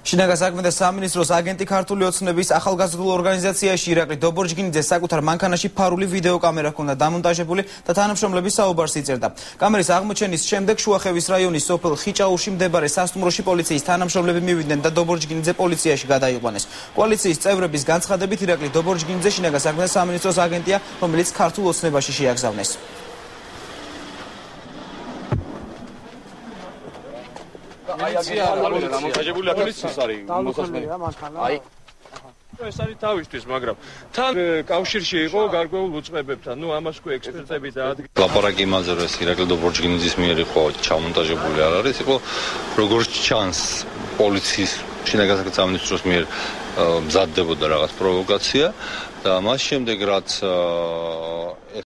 შინაგან საქმეთა სამინისტროს აგენტი ქართული ოცნების ახალგაზრდულ ორგანიზაციაში ირაკლი დობორჯგინიძე საკუთარ მანქანაში ფარული ვიდეოკამერა ჰქონდა დამონტაჟებული და თანამშრომლების საუბარს იწერდა. კამერის აღმოჩენის შემდეგ შუახევის რაიონის სოფელ ხიჭაურში მდებარე სასტუმროში პოლიციის თანამშრომლები მივიდნენ და დობორჯგინიძე პოლიციაში გადაიყვანეს. კოალიციის წევრების განცხადებით ირაკლი დობორჯგინიძე შინაგან საქმეთა სამინისტროს აგენტია, რომელიც ქართულ ოცნებაში შეაგზავნეს. დამონტაჟებული აქ ის არის მოსასმენი. ეს არის თავისთვის, მაგრამ თან კავშირში იყო გარკვეულ უწყებებთან. ამას ხო ექსპერტები დაადგინა. ლაპარაკი იმაზე, რომ ეს ირაკლი დობორჯგინიძის მიერ იყო ჩამონტაჟებული არ არის, იყო როგორც ჩანს პოლიციის შინაგან საქმეთა სამინისტროს მიერ მზადდებოდა რაღაც პროვოკაცია და მას შემდეგ რაც